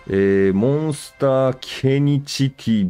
モンスターケニチ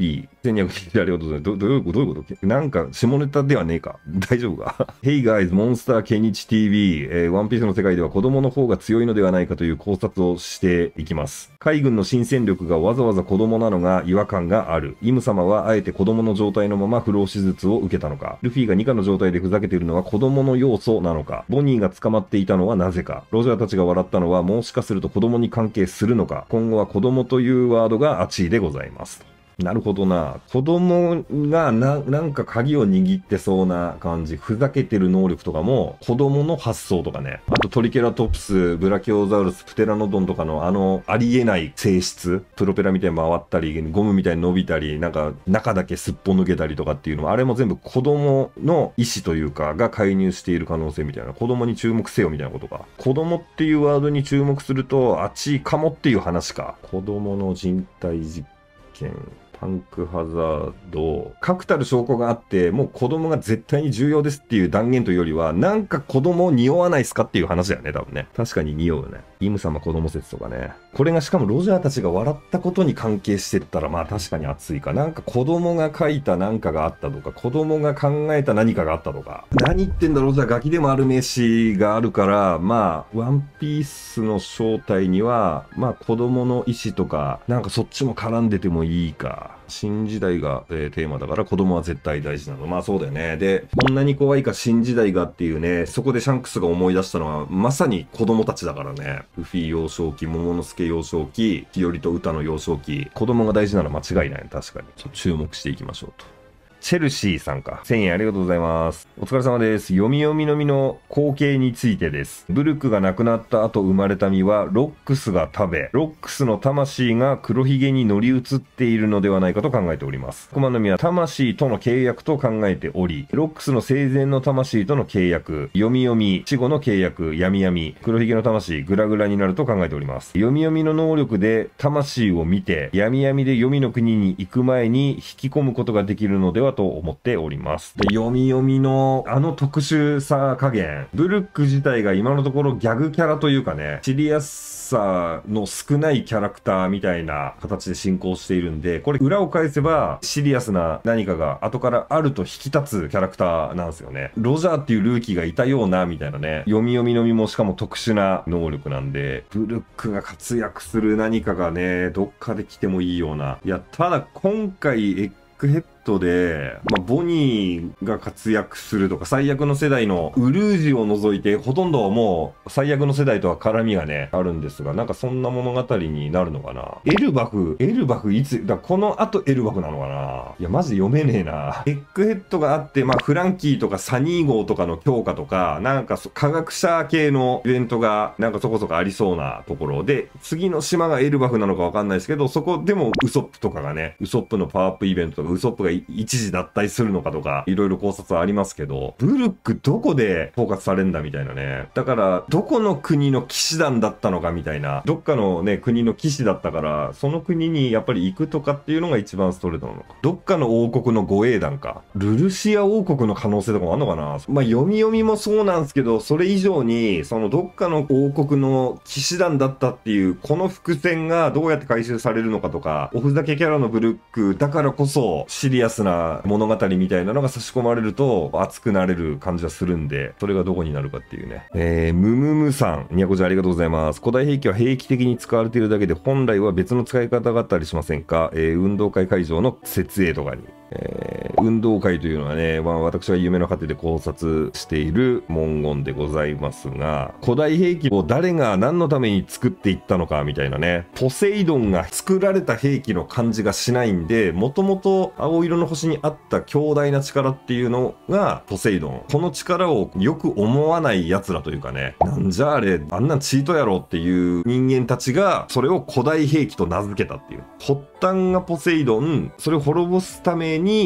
TV。1290ありがとうございます。どういうことなんか、下ネタではねえか大丈夫か？Hey guys, モンスターケニチ TV。ワンピースの世界では子供の方が強いのではないかという考察をしていきます。海軍の新戦力がわざわざ子供なのが違和感がある。イム様はあえて子供の状態のまま不老手術を受けたのか。ルフィが2課の状態でふざけているのは子供の要素なのか。ボニーが捕まっていたのはなぜか。ロジャーたちが笑ったのはもしかすると子供に関係するのか。今後は子供というワードが熱いでございます。なるほどな。子供がなんか鍵を握ってそうな感じ。ふざけてる能力とかも子供の発想とかね。あとトリケラトプス、ブラキオザウルス、プテラノドンとかのありえない性質。プロペラみたいに回ったり、ゴムみたいに伸びたり、なんか中だけすっぽ抜けたりとかっていうのも、あれも全部子供の意思というかが介入している可能性みたいな。子供に注目せよみたいなことか。子供っていうワードに注目すると、あっちかもっていう話か。子供の人体実験。パンクハザード、確たる証拠があって、もう子供が絶対に重要ですっていう断言というよりは、なんか子供匂わないっすかっていう話だよね、多分ね。確かに匂うよね。イム様子供説とかね。これがしかもロジャーたちが笑ったことに関係してったら、まあ確かに熱いか。なんか子供が書いたなんかがあったとか、子供が考えた何かがあったとか。何言ってんだロジャーガキでもある名詞があるから、まあ、ワンピースの正体には、まあ子供の意思とか、なんかそっちも絡んでてもいいか。新時代が、テーマだから子供は絶対大事なの。まあそうだよね。で、こんなに怖いか新時代がっていうね、そこでシャンクスが思い出したのは、まさに子供たちだからね。ルフィ幼少期、桃之助幼少期、日和と歌の幼少期、子供が大事なのは間違いない。確かに。注目していきましょうと。チェルシーさんか。1000円ありがとうございます。お疲れ様です。読み読みの実の後継についてです。ブルックが亡くなった後生まれた実は、ロックスが食べ、ロックスの魂が黒ひげに乗り移っているのではないかと考えております。コマの実は魂との契約と考えており、ロックスの生前の魂との契約、読み読み、死後の契約、闇闇、黒ひげの魂、グラグラになると考えております。読み読みの能力で魂を見て、闇闇で読みの国に行く前に引き込むことができるのではと思っております。で、読み読みの特殊さ加減、ブルック自体が今のところギャグキャラというかね、シリアスさの少ないキャラクターみたいな形で進行しているんで、これ裏を返せばシリアスな何かが後からあると引き立つキャラクターなんですよね。ロジャーっていうルーキーがいたようなみたいなね、読み読みの実もしかも特殊な能力なんで、ブルックが活躍する何かがね、どっかで来てもいいような。いや、ただ今回エッグヘッドで、ボニーが活躍するとか、最悪の世代のウルージを除いて、ほとんどはもう最悪の世代とは絡みがね、あるんですが、なんかそんな物語になるのかな。エルバフいつ、この後エルバフなのかな。いや、マジで読めねえな。エッグヘッドがあって、フランキーとかサニー号とかの強化とか、なんか科学者系のイベントが、なんかそこそこありそうなところで、次の島がエルバフなのかわかんないですけど、そこでもウソップとかがね、ウソップのパワーアップイベントとか、ウソップが一時脱退するのかとか、いろいろ考察はありますけど、ブルックどこでフォーカスされんだみたいなね。だから、どこの国の騎士団だったのかみたいな、どっかのね、国の騎士だったから、その国にやっぱり行くとかっていうのが一番ストレートなのか。どっかの王国の護衛団か。ルルシア王国の可能性とかもあんのかな。読み読みもそうなんですけど、それ以上に、どっかの王国の騎士団だったっていう、この伏線がどうやって回収されるのかとか、おふざけキャラのブルックだからこそ、シリアスな物語みたいなのが差し込まれると熱くなれる感じはするんで、それがどこになるかっていうね。ムムムさん、にゃこちゃんありがとうございます。古代兵器は兵器的に使われているだけで本来は別の使い方があったりしませんか？運動会会場の設営とかに。運動会というのはね、私は夢の果てで考察している文言でございますが、古代兵器を誰が何のために作っていったのかみたいなね、ポセイドンが作られた兵器の感じがしないんで、もともと青色の星にあった強大な力っていうのがポセイドン。この力をよく思わない奴らというかね、なんじゃあれ、あんなんチートやろっていう人間たちが、それを古代兵器と名付けたっていう。発端がポセイドン、それを滅ぼすために作られ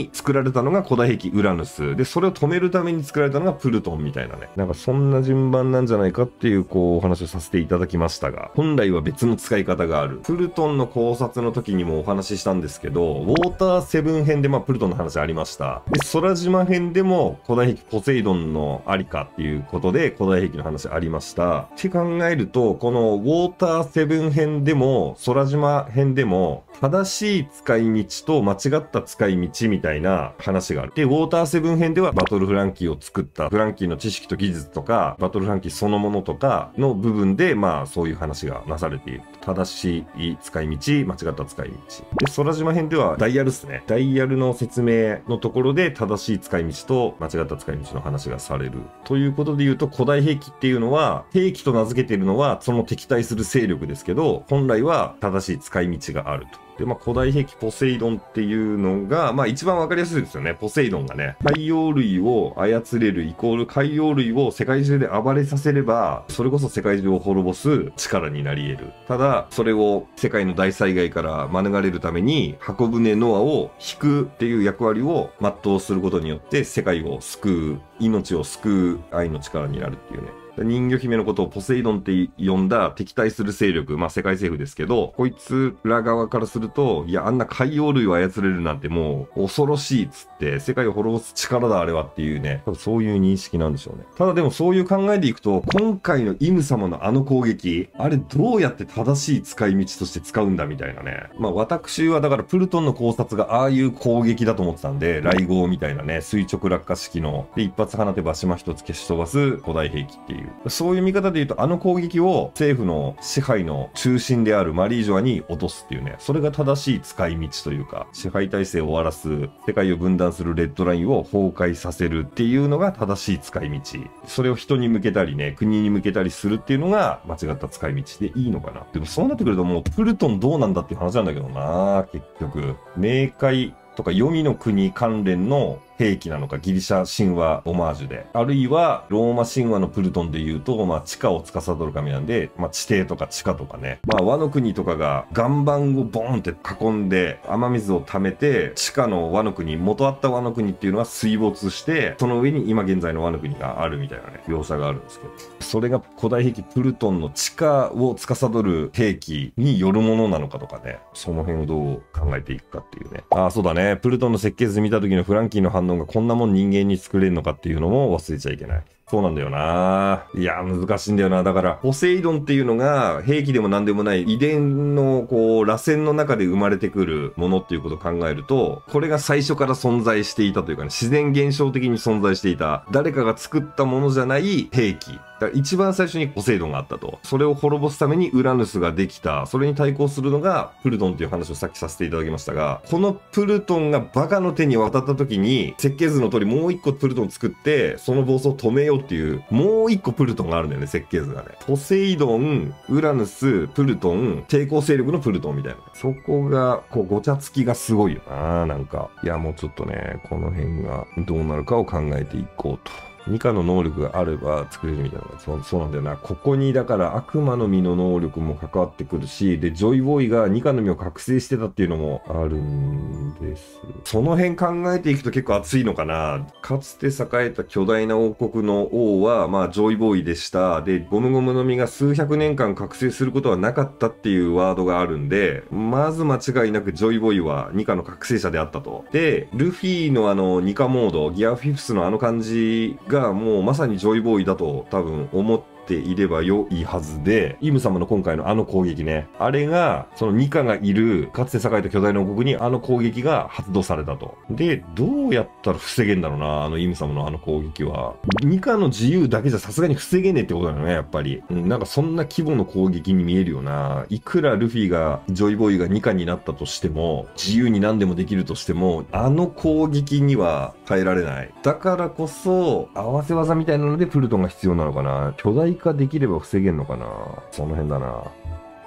れたのが古代兵器ウラヌス。で、それを止めるために作られたのがプルトンみたいなね。なんかそんな順番なんじゃないかっていう、お話をさせていただきましたが、本来は別の使い方がある。プルトンの考察の時にもお話ししたんですけど、ウォーターセブン編でプルトンの話ありました。で、空島編でも古代兵器ポセイドンのありかっていうことで古代兵器の話ありました。って考えると、このウォーターセブン編でも空島編でも正しい使い道と間違った使い道みたいな話がある。で、ウォーターセブン編ではバトルフランキーを作ったフランキーの知識と技術とか、バトルフランキーそのものとかの部分で、そういう話がなされている。正しい使い道、間違った使い道。で、空島編ではダイヤルですね。ダイヤルの説明のところで正しい使い道と間違った使い道の話がされる。ということで言うと、古代兵器っていうのは、兵器と名付けているのはその敵対する勢力ですけど、本来は正しい使い道があると。で、古代兵器ポセイドンっていうのが、一番わかりやすいですよね。ポセイドンがね、海洋類を操れるイコール海洋類を世界中で暴れさせれば、それこそ世界中を滅ぼす力になり得る。ただ、それを世界の大災害から免れるために、箱舟ノアを引くっていう役割を全うすることによって、世界を救う、命を救う愛の力になるっていうね。人魚姫のことをポセイドンって呼んだ敵対する勢力、世界政府ですけど、こいつら側からすると、いや、あんな海洋類を操れるなんてもう恐ろしいっつって、世界を滅ぼす力だあれはっていうね、そういう認識なんでしょうね。ただでもそういう考えでいくと、今回のイム様のあの攻撃、あれどうやって正しい使い道として使うんだみたいなね。私はだからプルトンの考察がああいう攻撃だと思ってたんで、雷号みたいなね、垂直落下式の、で、一発放てば島一つ消し飛ばす古代兵器っていう。そういう見方で言うと、あの攻撃を政府の支配の中心であるマリージョアに落とすっていうね、それが正しい使い道というか、支配体制を終わらす、世界を分断するレッドラインを崩壊させるっていうのが正しい使い道。それを人に向けたりね、国に向けたりするっていうのが間違った使い道でいいのかな。でもそうなってくるともうプルトンどうなんだっていう話なんだけどな、結局。冥界とか黄泉の国関連の兵器なのか、ギリシャ神話オマージュで。あるいは、ローマ神話のプルトンで言うと、地下を司る神なんで、地底とか地下とかね。ワノ国とかが岩盤をボーンって囲んで、雨水を溜めて、地下のワノ国、元あったワノ国っていうのは水没して、その上に今現在のワノ国があるみたいなね、描写があるんですけど。それが古代兵器プルトンの地下を司る兵器によるものなのかとかね。その辺をどう考えていくかっていうね。そうだね。プルトンの設計図見た時のフランキーの反応がこんなもん人間に作れるのかっていうのも忘れちゃいけない。そうなんだよな。いや、難しいんだよな。だから、ポセイドンっていうのが、兵器でも何でもない遺伝の、螺旋の中で生まれてくるものっていうことを考えると、これが最初から存在していたというかね、自然現象的に存在していた、誰かが作ったものじゃない兵器。だから一番最初にポセイドンがあったと。それを滅ぼすためにウラヌスができた。それに対抗するのがプルトンっていう話をさっきさせていただきましたが、このプルトンがバカの手に渡った時に、設計図の通りもう一個プルトン作って、その暴走を止めようっていう、もう一個プルトンがあるんだよね、設計図がね。ポセイドン、ウラヌス、プルトン、抵抗勢力のプルトンみたいな。そこが、ごちゃつきがすごいよな、なんか。いや、もうちょっとね、この辺がどうなるかを考えていこうと。ニカの能力があれば作れるみたいな。そうなんだよな。ここにだから悪魔の実の能力も関わってくるし、で、ジョイボーイがニカの実を覚醒してたっていうのもあるんです。その辺考えていくと結構熱いのかな。かつて栄えた巨大な王国の王は、ジョイボーイでした。で、ゴムゴムの実が数百年間覚醒することはなかったっていうワードがあるんで、まず間違いなくジョイボーイはニカの覚醒者であったと。で、ルフィのニカモード、ギアフィフスのあの感じがもうまさにジョイボーイだと多分思っていれば良いはずで、イム様の今回のあの攻撃ね。あれが、そのニカがいる、かつて栄えた巨大な王国にあの攻撃が発動されたと。で、どうやったら防げんだろうな、イム様のあの攻撃は。ニカの自由だけじゃさすがに防げねえってことだよね、やっぱり。なんかそんな規模の攻撃に見えるよな。いくらルフィが、ジョイボーイがニカになったとしても、自由に何でもできるとしても、あの攻撃には耐えられない。だからこそ、合わせ技みたいなのでプルトンが必要なのかな。巨大化できれば防げんのかな。その辺だな。